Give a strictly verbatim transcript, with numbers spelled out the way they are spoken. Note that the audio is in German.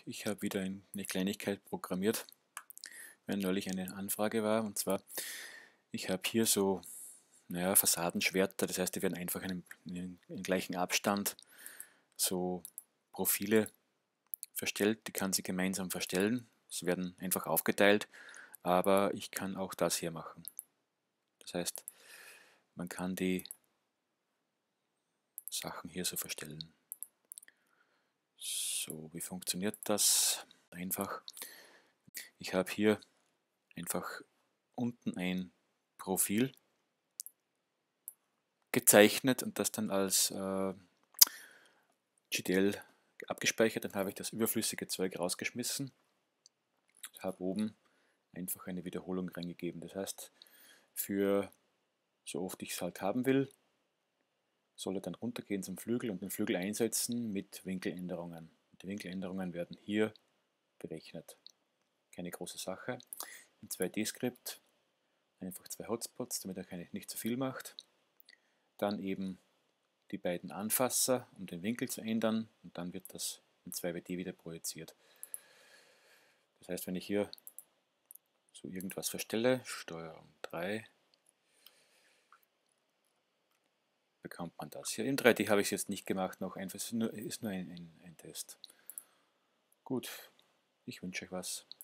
ich habe wieder eine Kleinigkeit programmiert, wenn neulich eine Anfrage war. Und zwar, ich habe hier so, naja, Fassadenschwerter, das heißt, die werden einfach in, in, in gleichen Abstand so Profile verstellt, die kann sie gemeinsam verstellen. Sie werden einfach aufgeteilt, aber ich kann auch das hier machen. Das heißt, man kann die Sachen hier so verstellen. So, wie funktioniert das? Einfach. Ich habe hier einfach unten ein Profil gezeichnet und das dann als äh, G D L abgespeichert. Dann habe ich das überflüssige Zeug rausgeschmissen. Ich habe oben einfach eine Wiederholung reingegeben. Das heißt, für so oft ich es halt haben will, soll er dann runtergehen zum Flügel und den Flügel einsetzen mit Winkeländerungen. Die Winkeländerungen werden hier berechnet. Keine große Sache. Im zwei D-Skript einfach zwei Hotspots, damit er keine, nicht zu viel macht. Dann eben die beiden Anfasser, um den Winkel zu ändern, und dann wird das in zwei D wieder projiziert. Das heißt, wenn ich hier so irgendwas verstelle, Steuerung drei, bekommt man das hier. Im drei D habe ich es jetzt nicht gemacht, noch einfach, es ist nur, ist nur ein, ein, ein Test. Gut, ich wünsche euch was.